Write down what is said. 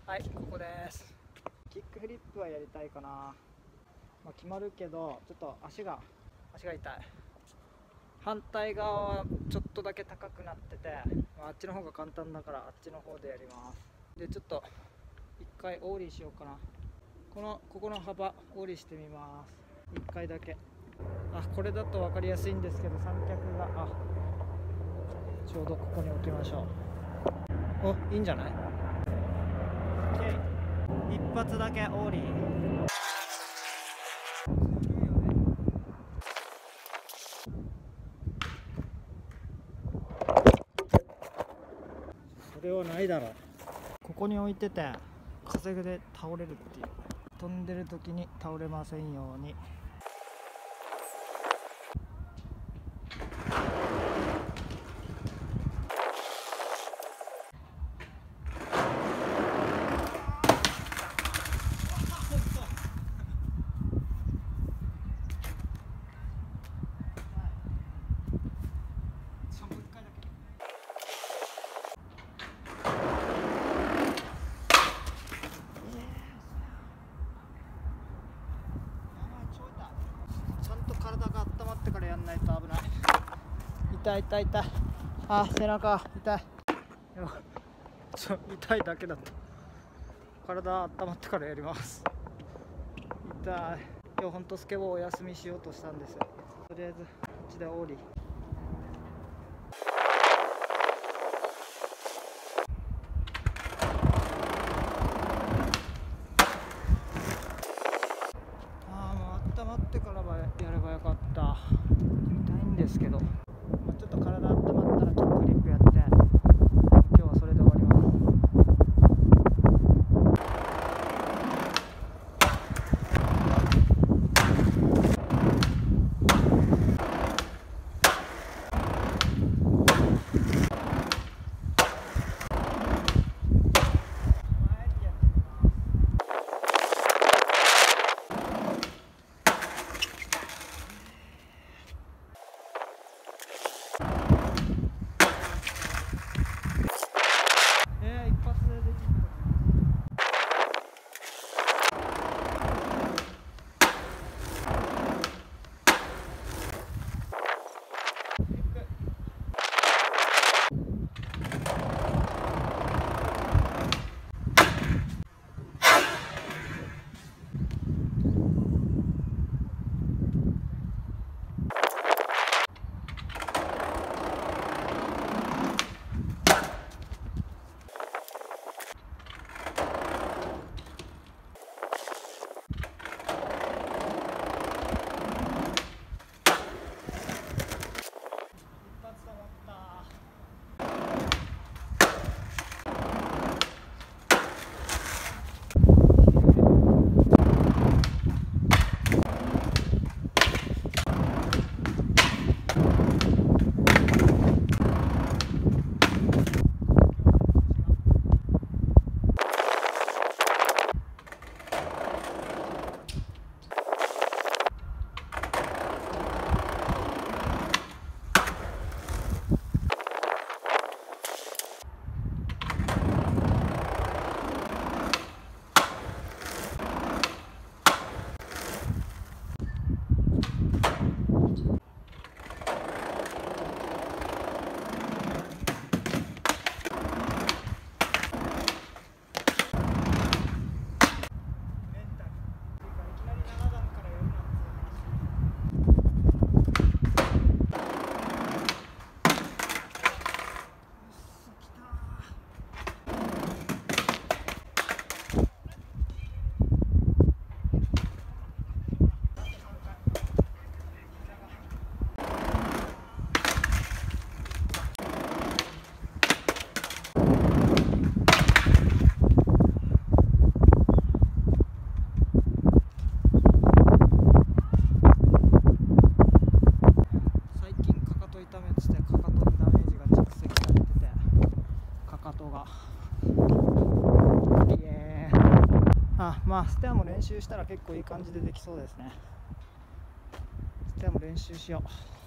はい、ここです。キックフリップはやりたいかな。決まるけど、ちょっと足が痛い。反対側はちょっとだけ高くなってて、あっちの方が簡単だからあっちの方でやります。で、ちょっと一回オーリーしようかな。ここの幅オーリーしてみます。一回だけ。これだと分かりやすいんですけど、三脚がちょうどここに置きましょう。いいんじゃない？ OK、 一発だけオーリー。それはないだろう。ここに置いてて風で倒れるっていう。飛んでる時に倒れませんように。体が温まってからやんないと危ない。痛い。背中痛い。痛いだけだった。体温まってからやります。痛い。今日ほんとスケボーお休みしようとしたんですよ。とりあえずこっちでオーリー。温まってからやればよかった。痛いんですけど、ちょっと体温まったらキックフリップやって、今日はそれで終わります。一発でできる。ステアも練習したら結構いい感じでできそうですね。ステアも練習しよう。